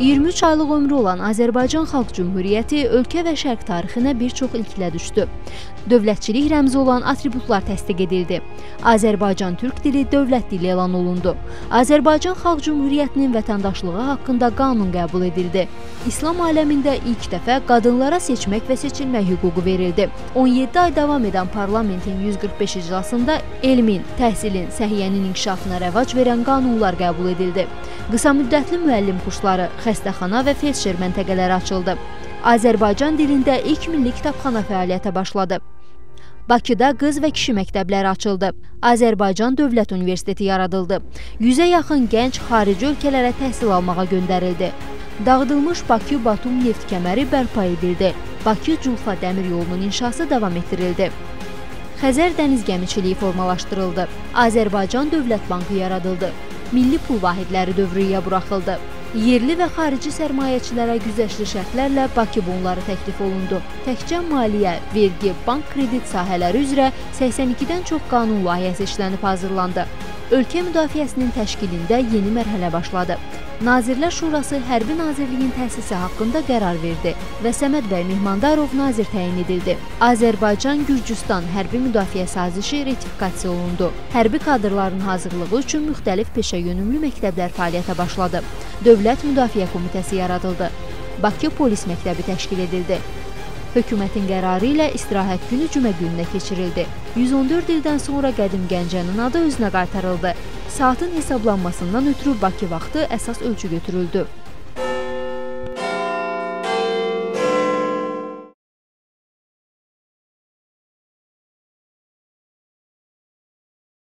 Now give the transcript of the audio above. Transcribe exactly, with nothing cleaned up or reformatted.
iyirmi üç aylıq ömrü olan Azərbaycan Xalq Cümhuriyyəti ölkə və şərq tarixinə bir çox ilklə düşdü. Dövlətçilik rəmzi olan atributlar təsdiq edildi. Azərbaycan Türk dili dövlət dili elan olundu. Azərbaycan Xalq Cümhuriyyətinin vətəndaşlığı haqqında qanun qəbul edildi. İslam aləmində ilk dəfə qadınlara seçmək və seçilmək hüququ verildi. on yeddi ay davam edən parlamentin yüz qırx beş iclasında elmin, təhsilin, səhiyyənin inkişafına rəvac verən qanunlar qəbul edildi. Qısa müddətli müəllim kursları, xəstəxana və felçer məntəqələri açıldı. Azərbaycan dilində ilk milli kitabxana fəaliyyətə başladı. Bakıda qız və kişi məktəbləri açıldı. Azərbaycan Dövlət Universiteti yaradıldı. yüzə yaxın gənc xarici ölkələrə təhsil almağa göndərildi. Dağıdılmış Bakı-Batum neft kəməri bərpa edildi. Bakı-Culfa dəmir yolunun inşası davam etdirildi. Xəzər dəniz gəmiçiliyi formalaşdırıldı. Azərbaycan Dövlət Bankı yaradıldı. Milli pul vahidləri dövrüyə buraxıldı. Yerli və xarici sərmayəçilərə güzəştli şərtlərlə Bakı bonları təklif olundu. Təkcə maliyyə, vergi, bank kredit sahələri üzrə səksən ikidən çox qanun layihəsi işlənib hazırlandı. Ölkə müdafiəsinin təşkilində yeni mərhələ başladı. Nazirlər Şurası Hərbi Nazirliyin təsisi haqqında qərar verdi və Səməd bəy Mehmandarov nazir təyin edildi. Azərbaycan-Gürcüstan hərbi müdafiə sazişi ratifikasiya olundu. Hərbi kadrların hazırlığı üçün müxtəlif peşəyönümlü məktəblər fəaliyyətə başladı. Dövlət Müdafiə Komitəsi yaradıldı. Bakı Polis Məktəbi təşkil edildi. Hökumətin qərarı ilə istirahət günü cümə gününə keçirildi. yüz on dörd ildən sonra Qədim Gəncənin adı özünə qaytarıldı. Saatın hesablanmasından ötürü Bakı vaxtı əsas ölçü götürüldü.